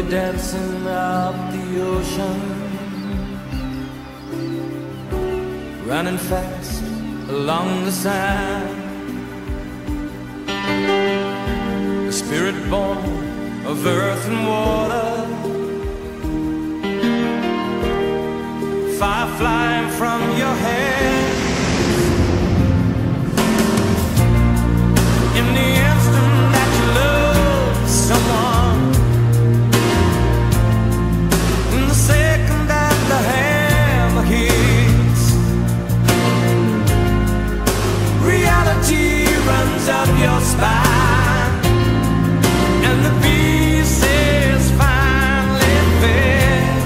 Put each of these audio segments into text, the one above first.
dancing up the ocean, running fast along the sand. The spirit born of earth and water, fire flying from your head. In the instant that you love someone, in the second that the hammer hits, reality runs up your spine, and the beast is finally fed.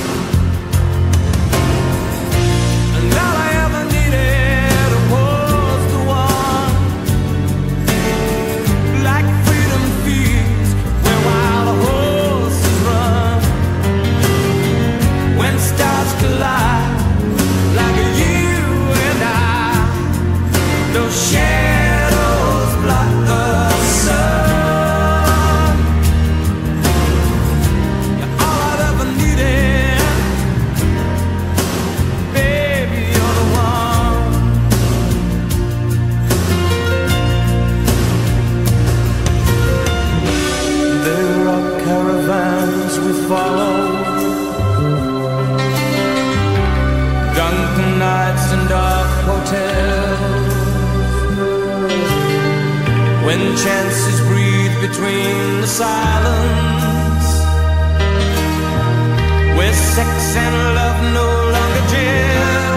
And all I ever needed was the one, like freedom feeds where wild horses run. When stars collide, like you and I, those shadows block the sun. You're all I've ever needed, baby, you're the one. There are caravans we follow, drunken nights and dark hotels, when chances breathe between the silence, where sex and love no longer gel.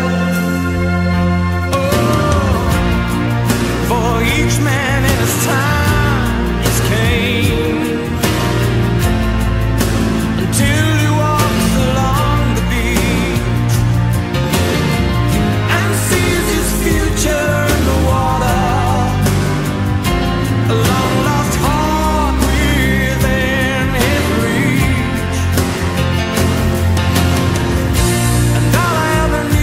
Oh, for each man in his time is Cain, until he walks along the beach and sees his future in the water, a long lost heart within his reach. And all I ever need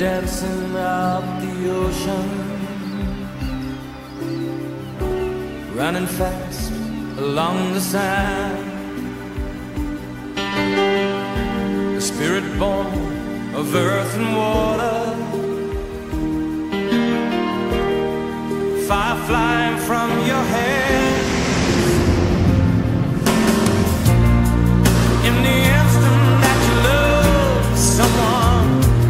dancing of the ocean, running fast along the sand. The spirit born of earth and water, fire flying from your head. In the instant that you love someone,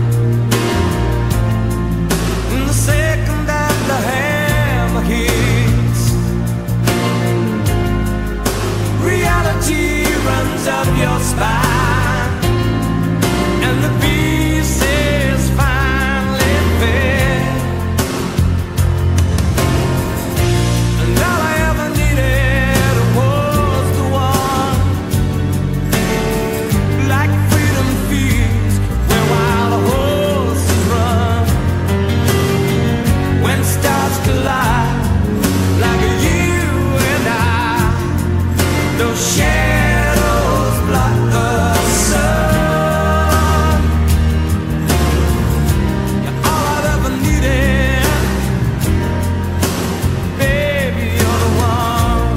in the second that the hammer hits, reality runs up your spine, and the beast is finally fed. And all I ever needed was the one, like freedom feeds where wild horses run. When stars collide, like you and I, those shadows block the sun. You're all I've ever needed, baby, you're the one.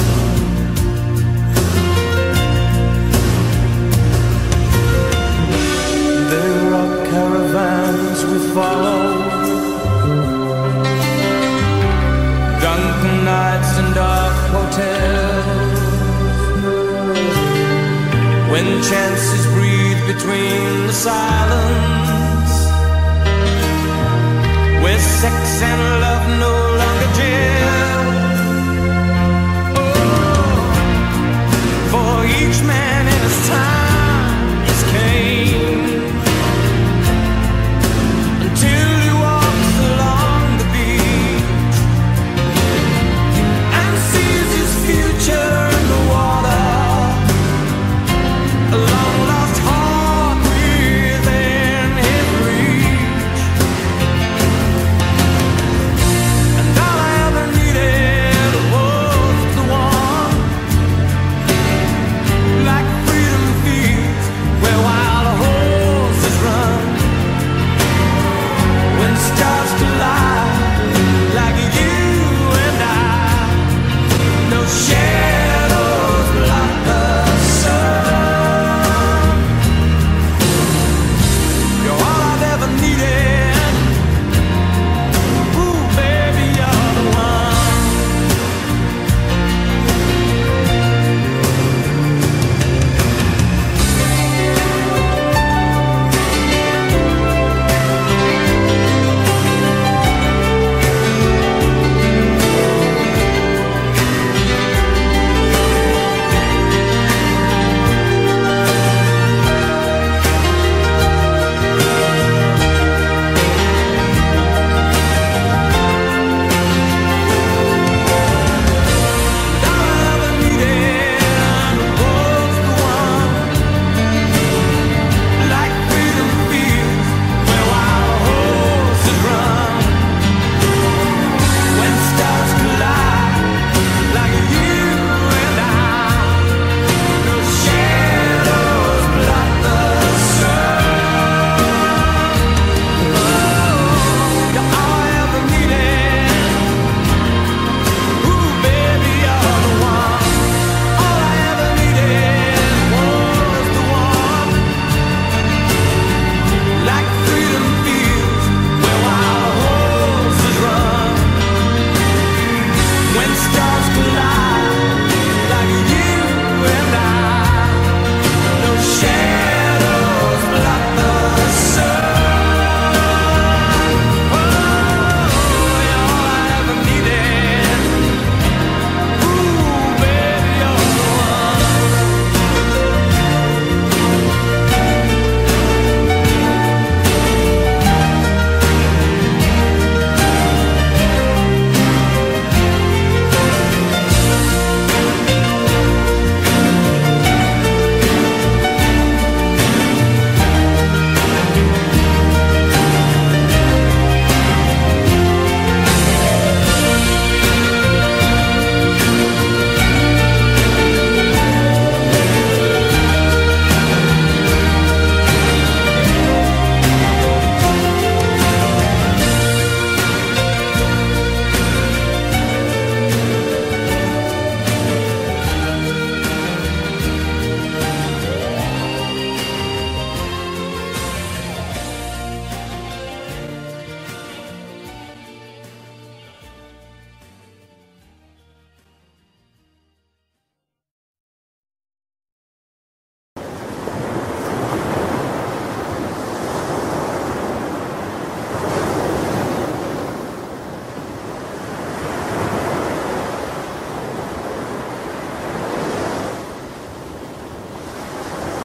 There are caravans we follow, drunken nights and dark hotels, when chances breathe between the silence, where sex and love know